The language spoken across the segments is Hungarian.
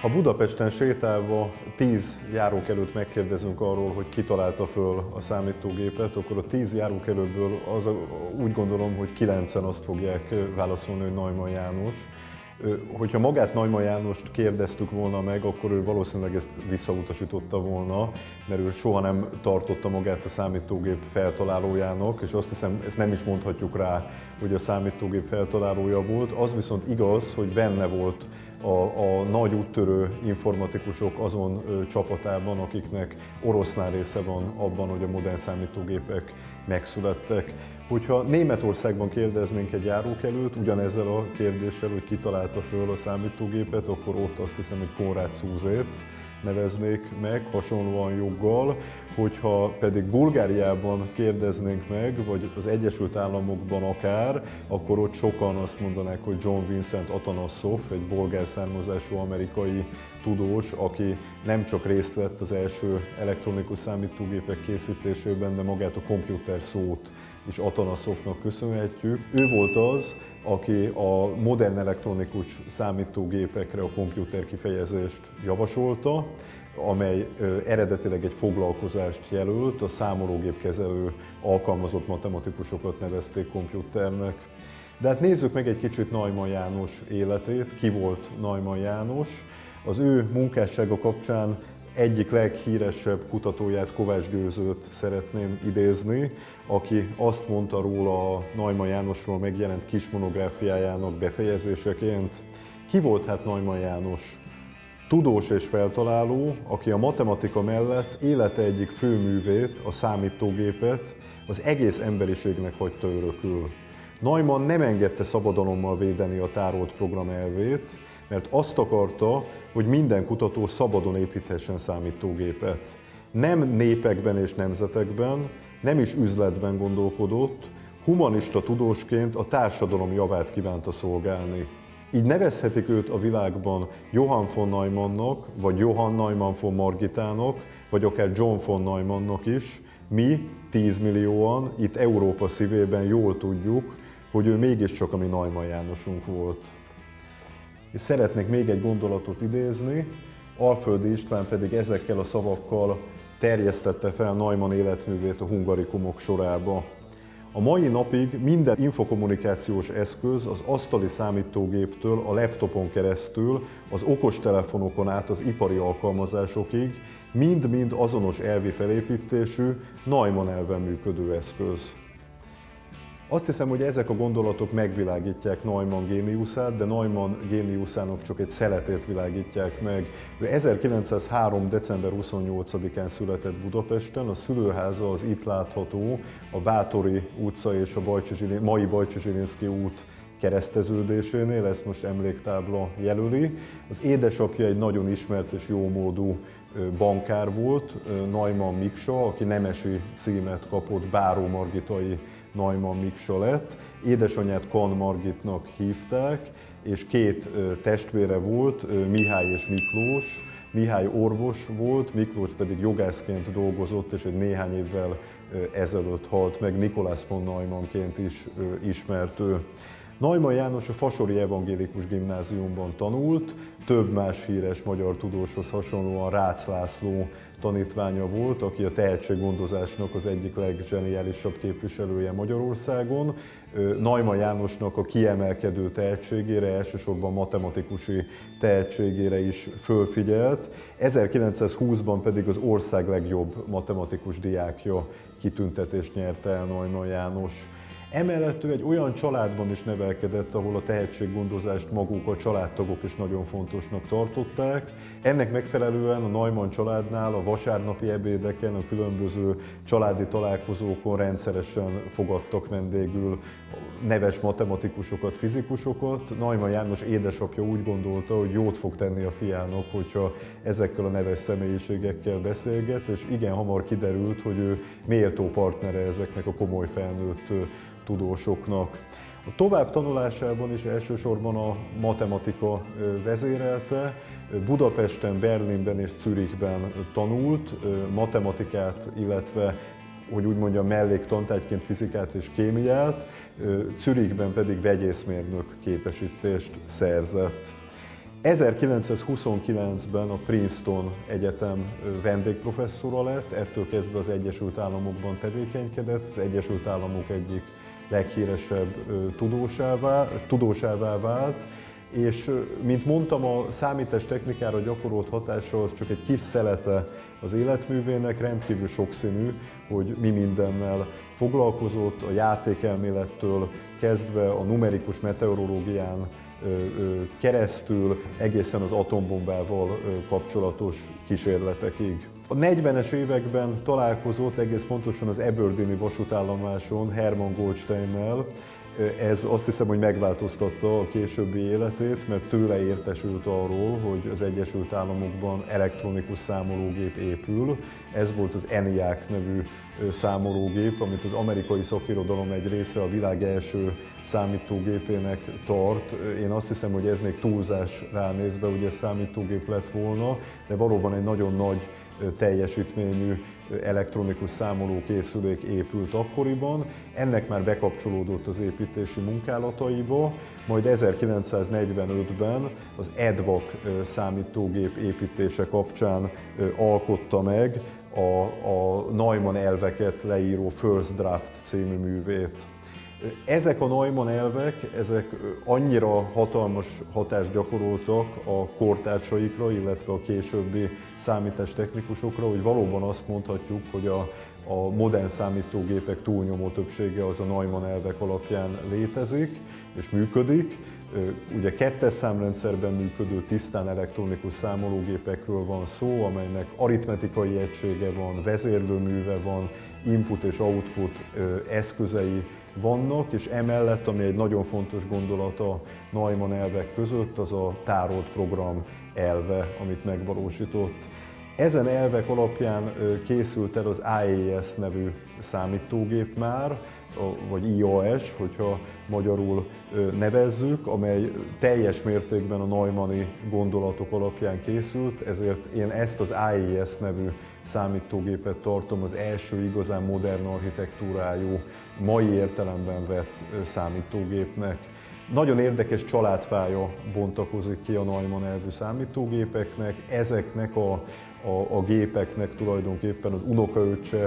Ha Budapesten sétálva 10 járókelőt megkérdezünk arról, hogy ki találta föl a számítógépet, akkor a 10 járókelőből úgy gondolom, hogy 9-en azt fogják válaszolni, hogy Neumann János. Hogyha magát Neumann Jánost kérdeztük volna meg, akkor ő valószínűleg ezt visszautasította volna, mert ő soha nem tartotta magát a számítógép feltalálójának, és azt hiszem, ezt nem is mondhatjuk rá, hogy a számítógép feltalálója volt. Az viszont igaz, hogy benne volt a nagy úttörő informatikusok azon csapatában, akiknek oroszlán része van abban, hogy a modern számítógépek megszülettek. Hogyha Németországban kérdeznénk egy járókelőt ugyanezzel a kérdéssel, hogy ki találta föl a számítógépet, akkor ott azt hiszem, hogy Konrad Zuse-t neveznék meg, hasonlóan joggal. Hogyha pedig Bulgáriában kérdeznénk meg, vagy az Egyesült Államokban akár, akkor ott sokan azt mondanák, hogy John Vincent Atanassov, egy bolgár származású amerikai tudós, aki nem csak részt vett az első elektronikus számítógépek készítésében, de magát a komputer szót is Atanassovnak köszönhetjük. Ő volt az, aki a modern elektronikus számítógépekre a komputer kifejezést javasolta, amely eredetileg egy foglalkozást jelölt, a számológépkezelő alkalmazott matematikusokat nevezték komputernek. De hát nézzük meg egy kicsit Neumann János életét. Ki volt Neumann János? Az ő munkássága kapcsán egyik leghíresebb kutatóját, Kovács Győzőt szeretném idézni, aki azt mondta róla a Neumann Jánosról megjelent kis monográfiájának befejezéseként. Ki volt hát Neumann János? Tudós és feltaláló, aki a matematika mellett élete egyik főművét, a számítógépet az egész emberiségnek hagyta örökül. Neumann nem engedte szabadalommal védeni a tárolt program elvét, mert azt akarta, hogy minden kutató szabadon építhessen számítógépet. Nem népekben és nemzetekben, nem is üzletben gondolkodott, humanista tudósként a társadalom javát kívánta szolgálni. Így nevezhetik őt a világban Johann von Neumannnak, vagy Johann Neumann von Margitának, vagy akár John von Neumannnak is. Mi, 10 millióan, itt Európa szívében jól tudjuk, hogy ő mégiscsak a mi Neumann Jánosunk volt. És szeretnék még egy gondolatot idézni, Alföldi István pedig ezekkel a szavakkal terjesztette fel Neumann életművét a hungarikumok sorába. A mai napig minden infokommunikációs eszköz az asztali számítógéptől, a laptopon keresztül, az okostelefonokon át az ipari alkalmazásokig mind-mind azonos elvi felépítésű, Neumann elven működő eszköz. Azt hiszem, hogy ezek a gondolatok megvilágítják Neumann géniuszát, de Neumann géniuszának csak egy szeletét világítják meg. Ő 1903. december 28-án született Budapesten, a szülőháza az itt látható, a Bátori utca és a mai Bajcsy-Zsilinszky út kereszteződésénél, ezt most emléktábla jelöli. Az édesapja egy nagyon ismert és jómódú bankár volt, Neumann Miksa, aki nemesi címet kapott, Báró Margitai Neumann Miksa lett. Édesanyját Kann Margitnak hívták, és két testvére volt, Mihály és Miklós. Mihály orvos volt, Miklós pedig jogászként dolgozott, és egy néhány évvel ezelőtt halt meg, Nikolaus von Neumannként is ismert ő. Neumann János a Fasori Evangélikus Gimnáziumban tanult, több más híres magyar tudóshoz hasonlóan Rácz László tanítványa volt, aki a tehetséggondozásnak az egyik leggeniálisabb képviselője Magyarországon. Neumann Jánosnak a kiemelkedő tehetségére, elsősorban matematikusi tehetségére is fölfigyelt. 1920-ban pedig az ország legjobb matematikus diákja kitüntetést nyerte el Neumann János. Emellett ő egy olyan családban is nevelkedett, ahol a tehetséggondozást maguk a családtagok is nagyon fontosnak tartották. Ennek megfelelően a Neumann családnál a vasárnapi ebédeken, a különböző családi találkozókon rendszeresen fogadtak vendégül neves matematikusokat, fizikusokat. Neumann János édesapja úgy gondolta, hogy jót fog tenni a fiának, hogyha ezekkel a neves személyiségekkel beszélget, és igen hamar kiderült, hogy ő méltó partnere ezeknek a komoly felnőtt tudósoknak. A tovább tanulásában is elsősorban a matematika vezérelte. Budapesten, Berlinben és Zürichben tanult matematikát, illetve hogy úgy mondjam, melléktantárgyként fizikát és kémiát, Zürichben pedig vegyészmérnök képesítést szerzett. 1929-ben a Princeton Egyetem vendégprofesszora lett, ettől kezdve az Egyesült Államokban tevékenykedett, az Egyesült Államok egyik leghíresebb tudósává vált, és mint mondtam, a számítástechnikára gyakorolt hatása az csak egy kis szelete az életművének, rendkívül sokszínű, hogy mi mindennel foglalkozott, a játékelmélettől kezdve a numerikus meteorológián keresztül egészen az atombombával kapcsolatos kísérletekig. A 40-es években találkozott egész pontosan az Aberdeeni vasútállomáson Hermann Goldsteinnel. Ez azt hiszem, hogy megváltoztatta a későbbi életét, mert tőle értesült arról, hogy az Egyesült Államokban elektronikus számológép épül. Ez volt az ENIAC nevű számológép, amit az amerikai szakirodalom egy része a világ első számítógépének tart. Én azt hiszem, hogy ez még túlzás ránézve, hogy ez számítógép lett volna, de valóban egy nagyon nagy teljesítményű elektronikus számolókészülék épült akkoriban. Ennek már bekapcsolódott az építési munkálataiba, majd 1945-ben az EDVAC számítógép építése kapcsán alkotta meg a Neumann elveket leíró First Draft című művét. Ezek a Neumann elvek, ezek annyira hatalmas hatást gyakoroltak a kortársaikra, illetve a későbbi számítástechnikusokra, hogy valóban azt mondhatjuk, hogy a modern számítógépek túlnyomó többsége az a Neumann elvek alapján létezik és működik. Ugye kettes számrendszerben működő tisztán elektronikus számológépekről van szó, amelynek aritmetikai egysége van, vezérlőműve van, input és output eszközei vannak, és emellett, ami egy nagyon fontos gondolat a Neumann elvek között, az a tárolt program elve, amit megvalósított. Ezen elvek alapján készült el az IAS nevű számítógép már, vagy IAS, hogyha magyarul nevezzük, amely teljes mértékben a neumanni gondolatok alapján készült, ezért én ezt az IAS nevű számítógépet tartom az első igazán modern architektúrájú, mai értelemben vett számítógépnek. Nagyon érdekes családfája bontakozik ki a Neumann elvű számítógépeknek, ezeknek a gépeknek tulajdonképpen az unokaöccse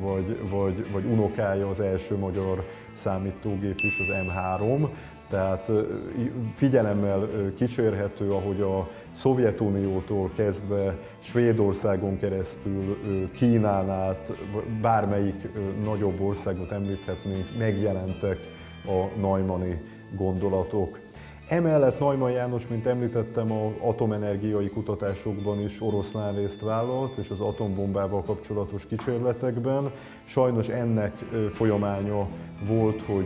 vagy unokája az első magyar számítógép is, az M3. Tehát figyelemmel kísérhető, ahogy a Szovjetuniótól kezdve Svédországon keresztül, Kínán át, bármelyik nagyobb országot említhetnénk, megjelentek a neumanni gondolatok. Emellett Neumann János, mint említettem, az atomenergiai kutatásokban is oroszlán részt vállalt, és az atombombával kapcsolatos kísérletekben. Sajnos ennek folyamánya volt, hogy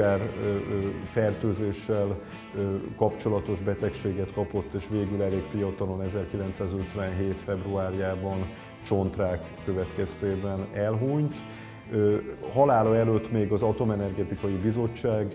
sugárfertőzéssel kapcsolatos betegséget kapott, és végül elég fiatalon, 1957. februárjában csontrák következtében elhunyt. Halála előtt még az Atomenergetikai Bizottság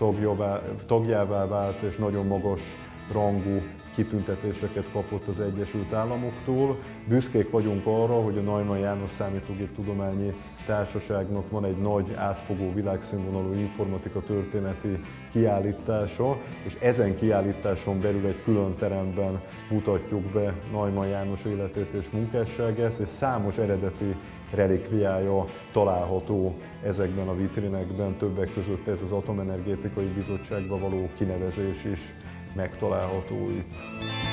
tagjává vált, és nagyon magas rangú kitüntetéseket kapott az Egyesült Államoktól. Büszkék vagyunk arra, hogy a Neumann János Számítógéptudományi Társaságnak van egy nagy, átfogó, világszínvonalú informatika történeti kiállítása, és ezen kiállításon belül egy külön teremben mutatjuk be Neumann János életét és munkásságát, és számos eredeti relikviája található ezekben a vitrinekben, többek között ez az Atomenergetikai Bizottságba való kinevezés is megtalálható itt.